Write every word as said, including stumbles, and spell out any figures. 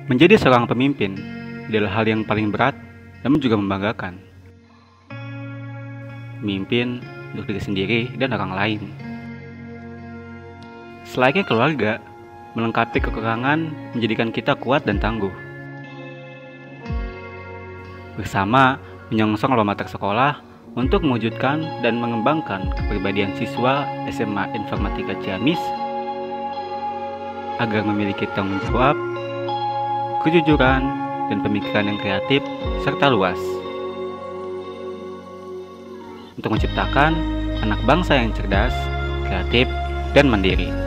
Menjadi seorang pemimpin adalah hal yang paling berat, namun juga membanggakan. Memimpin untuk diri sendiri dan orang lain. Selayaknya keluarga, melengkapi kekurangan menjadikan kita kuat dan tangguh. Bersama menyongsong lomba tersekolah untuk mewujudkan dan mengembangkan kepribadian siswa S M A Informatika Ciamis agar memiliki tanggung jawab, kejujuran, dan pemikiran yang kreatif serta luas untuk menciptakan anak bangsa yang cerdas, kreatif, dan mandiri.